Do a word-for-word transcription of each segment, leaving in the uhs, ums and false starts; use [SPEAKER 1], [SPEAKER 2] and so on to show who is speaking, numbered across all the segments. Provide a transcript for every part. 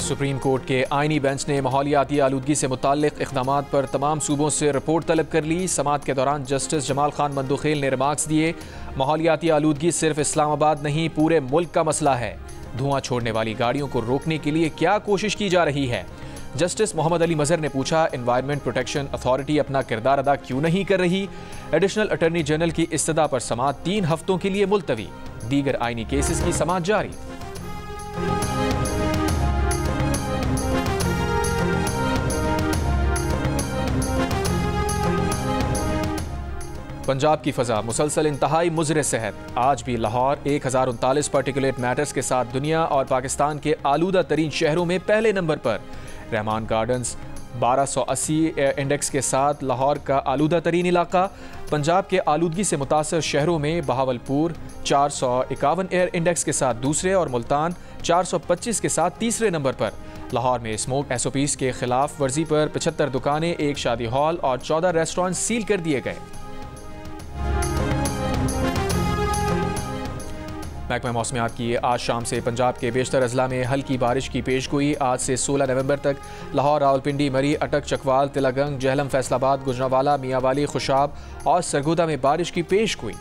[SPEAKER 1] Supreme court के आईनी bench ने माहौलियाती आलूदगी से मुताल्लिक इक़दामात पर तमाम सूबों से रिपोर्ट तलब कर ली। समाअत के दौरान जस्टिस जमाल खान मंदुखेल ने रिमार्क्स दिए, माहौलियाती आलूदगी सिर्फ इस्लामाबाद नहीं पूरे मुल्क का मसला है। धुआं छोड़ने वाली गाड़ियों को रोकने के लिए क्या कोशिश की जा रही है? जस्टिस मोहम्मद अली मजहर ने पूछा, एनवायरमेंट प्रोटेक्शन अथॉरिटी अपना किरदार अदा क्यों नहीं कर रही? एडिशनल अटॉर्नी जनरल की इस्तदा पर समाअत तीन हफ्तों के लिए मुलतवी। दीगर आईनी केसेस की समाअत जारी। पंजाब की फजा मुसलसल इंतहाई मुज़र सेहत। आज भी लाहौर एक हज़ार उनतालीस पार्टिकुलेट मैटर्स के साथ दुनिया और पाकिस्तान के आलूदा तरीन शहरों में पहले नंबर पर। रहमान गार्डन्स बारह सौ अस्सी इंडेक्स के साथ लाहौर का आलूदा तरीन इलाका। पंजाब के आलूदगी से मुतासर शहरों में बहावलपुर चार सौ इक्यावन एयर इंडेक्स के साथ दूसरे और मुल्तान चार सौ पच्चीस के साथ तीसरे नंबर पर। लाहौर में स्मोक एस ओ पीज़ के खिलाफ वर्जी पर पचहत्तर दुकानें, एक शादी हॉल और चौदह रेस्टोरेंट सील कर दिए गए। महकमा मौसमियात की आज शाम से पंजाब के बेशतर अजला में हल्की बारिश की पेशगोई। आज से सोलह नवंबर तक लाहौर, रावलपिंडी, मरी, अटक, चकवाल, तिलागंग, जहलम, फैसलाबाद, गुजरांवाला, मियांवाली, खुशाब और सरगोदा में बारिश की पेशगोई।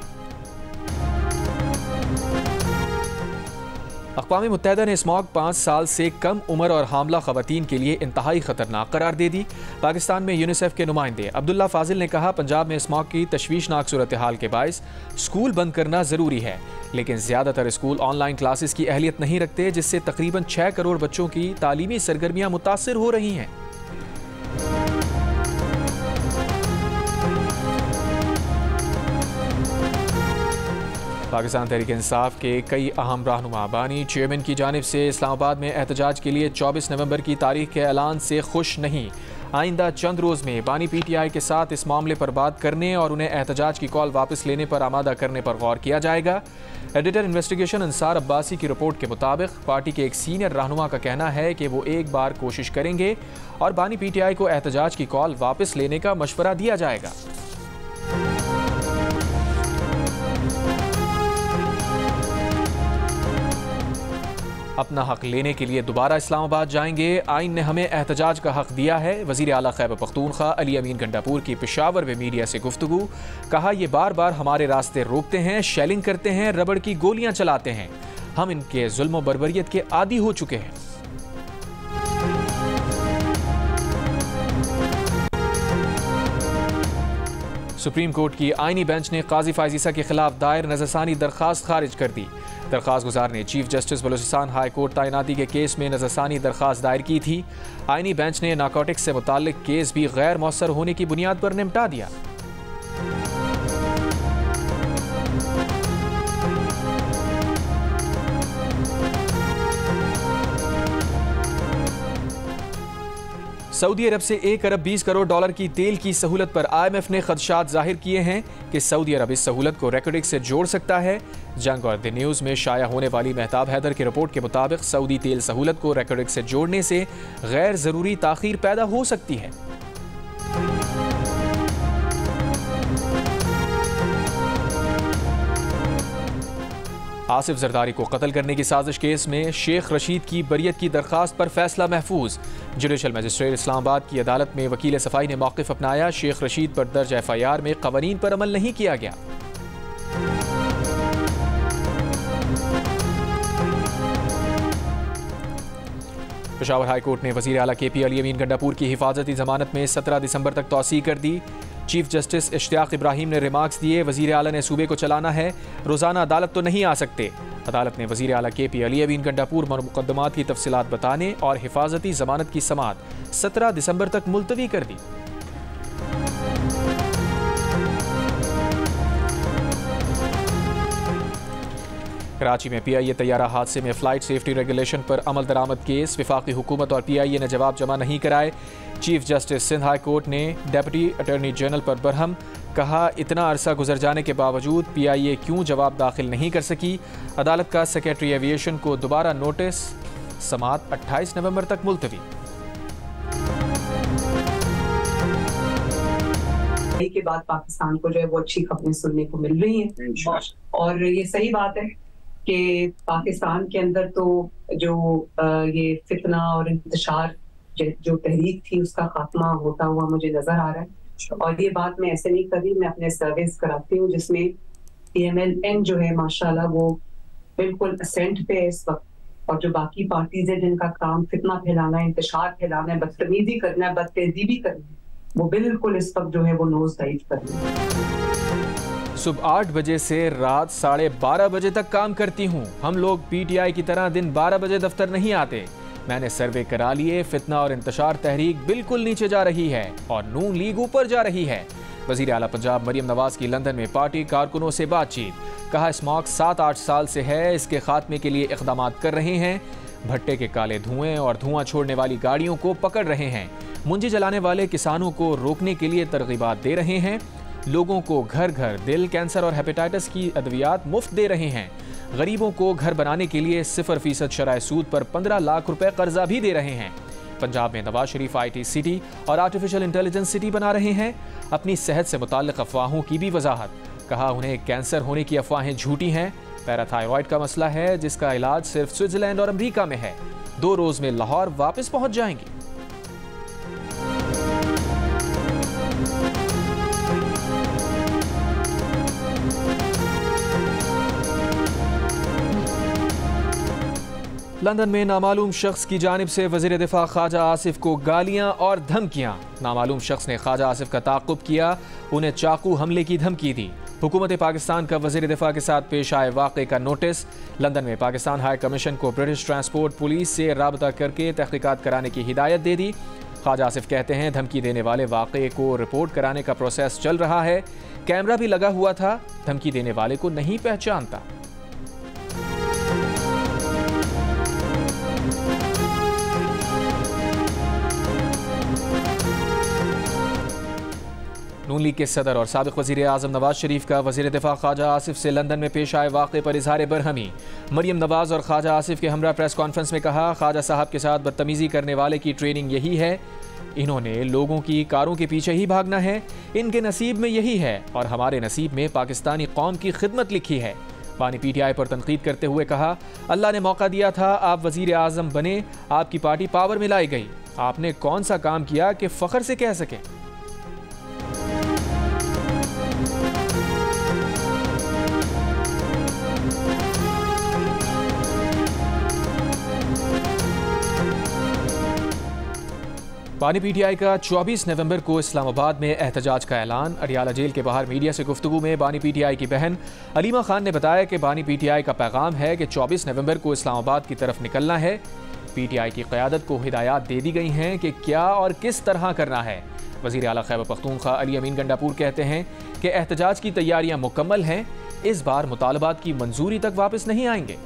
[SPEAKER 1] अक़वाम मुत्तहिदा ने स्मॉग पाँच साल से कम उम्र और हामला ख़वातीन के लिए इंतहाई ख़तरनाक करार दे दी। पाकिस्तान में यूनिसेफ के नुमाइंदे अब्दुल्ला फाजिल ने कहा, पंजाब में स्मॉग की तशवीशनाक सूरत हाल के बायस स्कूल बंद करना ज़रूरी है, लेकिन ज़्यादातर स्कूल ऑनलाइन क्लासेस की अहलियत नहीं रखते, जिससे तकरीबन छः करोड़ बच्चों की तालीमी सरगर्मियाँ मुतासिर हो रही हैं। पाकिस्तान तहरीक इंसाफ के कई अहम रहनुमा बानी चेयरमैन की जानिब से इस्लामाबाद में एहतजाज के लिए चौबीस नवंबर की तारीख के ऐलान से खुश नहीं। आइंदा चंद रोज़ में बानी पी टी आई के साथ इस मामले पर बात करने और उन्हें एहतजाज की कॉल वापस लेने पर आमादा करने पर गौर किया जाएगा। एडिटर इन्वेस्टिगेशन अंसार अब्बासी की रिपोर्ट के मुताबिक पार्टी के एक सीनियर रहनुमा का कहना है कि वो एक बार कोशिश करेंगे और बानी पी टी आई को एहतजाज की कॉल वापस लेने का मशवरा दिया जाएगा। अपना हक लेने के लिए दोबारा इस्लामाबाद जाएंगे। आइन ने हमें एहतजाज का हक दिया है। वज़ीर आला खैबर पख्तूनख्वा अली अमीन गंडापुर की पेशावर में मीडिया से गुफ्तगू। कहा, ये बार बार हमारे रास्ते रोकते हैं, शेलिंग करते हैं, रबड़ की गोलियां चलाते हैं। हम इनके जुल्म बर्बरियत के आदी हो चुके हैं। सुप्रीम कोर्ट की आईनी बेंच ने काजी फायज़ ईसा के खिलाफ दायर नज़रसानी दरखास्त खारिज कर दी। दरखास्त गुजार ने chief justice Balochistan high court तैनाती के केस में नज़रसानी दरखास्त दायर की थी। आईनी बेंच ने नारकोटिक्स से मुताल्लिक केस भी गैर मौसर होने की बुनियाद पर निपटा दिया। सऊदी अरब से एक अरब बीस करोड़ डॉलर की तेल की सहूलत पर आई एम एफ ने खदशात जाहिर किए हैं कि सऊदी अरब इस सहूलत को रेकोडिक्स से जोड़ सकता है। जंग और द न्यूज़ में शाया होने वाली मेहताब हैदर की रिपोर्ट के मुताबिक सऊदी तेल सहूलत को रेकोडिक्स से जोड़ने से गैर ज़रूरी ताख़ीर पैदा हो सकती है। आसिफ जरदारी को कत्ल करने की साजिश केस में शेख रशीद की बरियत की दरखास्त पर फैसला महफूज। जुडिशल मजिस्ट्रेट इस्लामाबाद की अदालत में वकील सफाई ने मौक़िफ़ अपनाया। शेख रशीद पर दर्ज एफ आई आर में क़वानीन पर अमल नहीं किया गया। पेशावर हाई कोर्ट ने वज़ीर आला के पी अली अमीन गंडापुर की हिफाजती जमानत में सत्रह दिसंबर तक तौसीह कर दी। चीफ जस्टिस इश्तियाक इब्राहिम ने रिमार्क्स दिए, वज़ीर आला ने सूबे को चलाना है, रोज़ाना अदालत तो नहीं आ सकते। अदालत ने वज़ीर आला के पी अली अमीन गंडापुर मुकदमात की तफसीलात बताने और हिफाजती जमानत की समाअत सत्रह दिसंबर तक मुलतवी कर दी। कराची में पी आई ए तैयारा हादसे में फ़्लाइट सेफ्टी रेगुलेशन पर अमल दरामद केस। वफाकी हुकूमत और पी आई ए ने जवाब जमा नहीं कराए। Chief justice Sindh high court ने डेप्टी अटॉर्नी जनरल पर बरहम। कहा, इतना अरसा गुजर जाने के बावजूद पी आई ए क्यों जवाब दाखिल नहीं कर सकी। अदालत का सेक्रेटरी एविएशन को दोबारा नोटिस। समाअत अट्ठाईस नवंबर तक मुलतवी।
[SPEAKER 2] के बाद पाकिस्तान को जो है वो अच्छी खबरें सुनने को मिल रही हैं और ये सही बात है कि पाकिस्तान के अंदर तो जो ये फितना और इंतशार जो तहरीक थी उसका खात्मा होता हुआ मुझे नजर आ रहा है। और ये बात मैं ऐसे नहीं कर रही, मैं अपने सर्विस कराती हूँ जिसमें पी एम एल एन जो है माशाल्लाह वो बिल्कुल असेंट पे है इस वक्त, और जो बाकी पार्टीज है जिनका काम फितना फैलाना है, इंतशार फैलाना है, बदतमीजी करना है, बदतहजीबी करना है, वो बिल्कुल इस वक्त जो है वो नोज डाइव कर रही है।
[SPEAKER 1] सुबह आठ बजे से रात साढ़े बारह बजे तक काम करती हूँ। हम लोग पीटीआई की तरह दिन बारह बजे दफ्तर नहीं आते। मैंने सर्वे करा लिए, फितना और इंतशार तहरीक बिल्कुल नीचे जा रही है और नून लीग ऊपर जा रही है। वजीर आला पंजाब मरियम नवाज की लंदन में पार्टी कारकुनों से बातचीत, कहा स्मॉग सात आठ साल से है, इसके खात्मे के लिए इक़दाम कर रहे हैं। भट्टे के काले धुएं और धुआं छोड़ने वाली गाड़ियों को पकड़ रहे हैं। मुंजी जलाने वाले किसानों को रोकने के लिए तरगीबात दे रहे हैं। लोगों को घर घर दिल, कैंसर और हेपेटाइटिस की अद्वियात मुफ्त दे रहे हैं। गरीबों को घर बनाने के लिए सिफर फीसद शराय सूद पर पंद्रह लाख रुपए कर्जा भी दे रहे हैं। पंजाब में Nawaz Sharif I T city और आर्टिफिशियल इंटेलिजेंस सिटी बना रहे हैं। अपनी सेहत से मुताल्लिक अफवाहों की भी वजाहत, कहा उन्हें कैंसर होने की अफवाहें झूठी हैं। पैराथायरॉयड का मसला है जिसका इलाज सिर्फ स्विट्जरलैंड और अमेरिका में है। दो रोज में लाहौर वापस पहुंच जाएंगे। लंदन में नामालूम शख्स की जानिब से वज़ीर दिफा ख्वाजा आसिफ को गालियां और धमकियां। नामालूम शख्स ने ख्वाजा आसिफ का ताक़ुब किया, उन्हें चाकू हमले की धमकी दी। हुकूमत पाकिस्तान का वज़ीर दिफा के साथ पेश आए वाक़े का नोटिस। लंदन में पाकिस्तान हाई कमीशन को ब्रिटिश ट्रांसपोर्ट पुलिस से राबता करके तहक़ीक़ात कराने की हिदायत दे दी। ख्वाजा आसिफ कहते हैं धमकी देने वाले वाक़े को रिपोर्ट कराने का प्रोसेस चल रहा है। कैमरा भी लगा हुआ था, धमकी देने वाले को नहीं पहचानता। नून लीग के सदर और साबिक़ वज़ीर आज़म नवाज शरीफ का वज़ीर दिफा ख्वाजा आसिफ से लंदन में पेश आए वाक़े पर इज़हार बरहमी। मरियम नवाज और ख्वाजा आसिफ के हमरा प्रेस कॉन्फ्रेंस में कहा, ख्वाजा साहब के साथ बदतमीज़ी करने वाले की ट्रेनिंग यही है। इन्होंने लोगों की कारों के पीछे ही भागना है। इनके नसीब में यही है और हमारे नसीब में पाकिस्तानी कौम की खिदमत लिखी है। बानी पी टी आई पर तनकीद करते हुए कहा, अल्लाह ने मौका दिया था, आप वज़ीर आज़म बने, आपकी पार्टी पावर में लाई गई। आपने कौन सा काम किया कि फ़ख्र से कह सकें? बानी पी टी आई का चौबीस नवंबर को इस्लामाबाद में एहतजाज का ऐलान। अडियाला जेल के बाहर मीडिया से गुफ्तगू में बानी पी टी आई की बहन अलीमा खान ने बताया कि बानी पी टी आई का पैगाम है कि चौबीस नवंबर को इस्लामाबाद की तरफ निकलना है। पी टी आई की क़यादत को हिदायत दे दी गई हैं कि क्या और किस तरह करना है। वज़ीर आला खैबर पख्तूनख्वा अली अमीन गंडापुर कहते हैं कि एहतजाज की तैयारियां मुकम्मल हैं, इस बार मुतालबात की मंजूरी तक वापस नहीं आएंगे।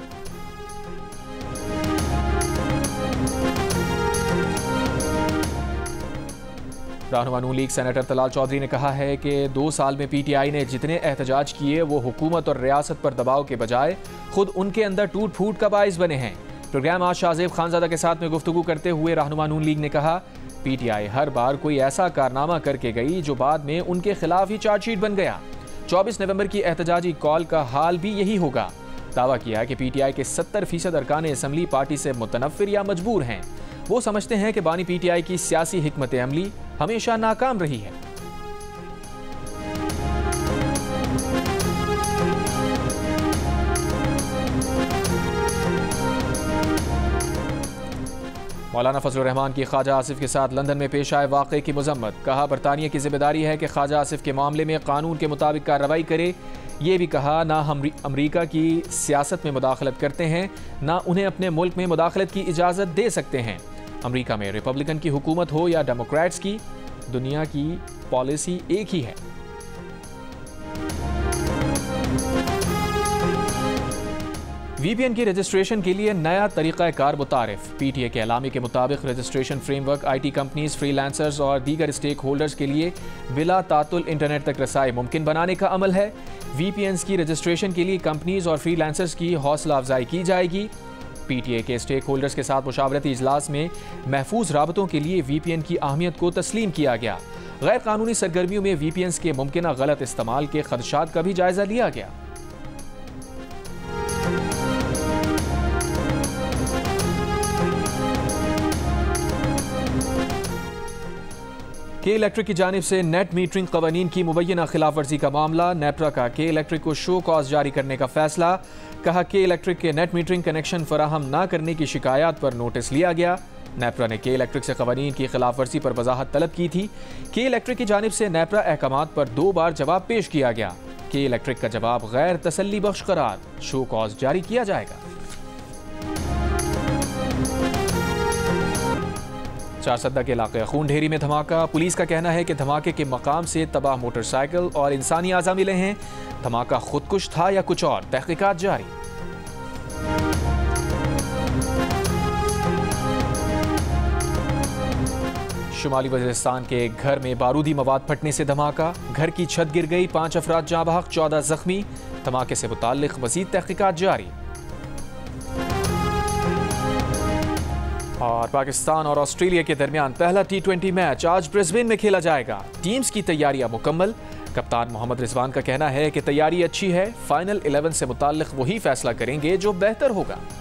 [SPEAKER 1] रहनुमा नून लीग सेनेटर तलाल चौधरी ने कहा है कि दो साल में पी टी आई ने जितने एहतजाज किए वो हुकूमत और रियासत पर दबाव के बजाय खुद उनके अंदर टूट फूट का बाइस बने हैं। प्रोग्राम आज शाहजेब खानजादा के साथ में गुफ्तगू करते हुए रहनुमा नून लीग ने कहा, पी टी आई हर बार कोई ऐसा कारनामा करके गई जो बाद में उनके खिलाफ ही चार्जशीट बन गया। चौबीस नवंबर की एहतजाजी कॉल का हाल भी यही होगा। दावा किया कि पी टी आई के सत्तर फीसद अरकान असम्बली पार्टी से मुतनफ़िर या मजबूर हैं। वो समझते हैं कि बानी पी टी आई की सियासी हिकमत अमली हमेशा नाकाम रही है। मौलाना फजलुर रहमान की ख्वाजा आसिफ के साथ लंदन में पेश आए वाक़े की मजम्मत, कहा बरतानिया की जिम्मेदारी है कि ख्वाजा आसिफ के मामले में कानून के मुताबिक कार्रवाई करे। ये भी कहा, ना हम अमरीका की सियासत में मुदाखलत करते हैं, ना उन्हें अपने मुल्क में मुदाखलत की इजाज़त दे सकते हैं। अमरीका में रिपब्लिकन की हुकूमत हो या डेमोक्रेट्स की, दुनिया की पॉलिसी एक ही है। वी पी एन की रजिस्ट्रेशन के लिए नया तरीक़ा कार मुतारिफ। पी टी ए के एलामी के मुताबिक registration framework I T companies, freelancers और दीगर स्टेक होल्डर्स के लिए बिला तातुल इंटरनेट तक रसाई मुमकिन बनाने का अमल है। वी पी एन की रजिस्ट्रेशन के लिए कंपनीज और फ्रीलांसर्स की हौसला अफजाई की जाएगी। पी टी ए के स्टेक होल्डर्स के साथ मुशावरती इजलास में महफूज राबतों के लिए वी पी एन की अहमियत को तस्लीम किया गया। गैर कानूनी सरगर्मियों में वी पी एन के मुमकिन गलत इस्तेमाल के खदशात का भी जायजा लिया गया। के इलेक्ट्रिक की जानिब से नेट मीटरिंग कवानीन की मुबैना खिलाफ वर्जी का मामला, नेपरा का के इलेक्ट्रिक को शो कॉज जारी करने का फैसला। कहा के इलेक्ट्रिक के नेट मीटरिंग कनेक्शन फराहम न करने की शिकायत पर नोटिस लिया गया। नेपरा ने के इलेक्ट्रिक से कवानीन की खिलाफ वर्जी पर वजाहत तलब की थी। के इलेक्ट्रिक की जानिब से नेपरा अहकामात पर दो बार जवाब पेश किया गया। के इलेक्ट्रिक का जवाब गैर तसल्ली बख्श करार, शो कॉज जारी किया जाएगा। चारसद्दा के इलाके खून ढेरी में धमाका, पुलिस का कहना है कि धमाके के मकाम से तबाह मोटरसाइकिल और इंसानी आज़ा मिले हैं। धमाका खुदकुश था या कुछ और, तहकीकात जारी। शुमाली वज़ीरिस्तान के एक घर में बारूदी मवाद फटने से धमाका, घर की छत गिर गई, पांच अफराद जाँ बहक, चौदह जख्मी। धमाके से मुताल्लिक मजीद तहकीकात जारी। और पाकिस्तान और ऑस्ट्रेलिया के दरमियान पहला टी ट्वेंटी मैच आज ब्रिस्बेन में खेला जाएगा। टीम्स की तैयारियां मुकम्मल। कप्तान मोहम्मद रिजवान का कहना है कि तैयारी अच्छी है, फाइनल इलेवन से मुताल्लिक वही फैसला करेंगे जो बेहतर होगा।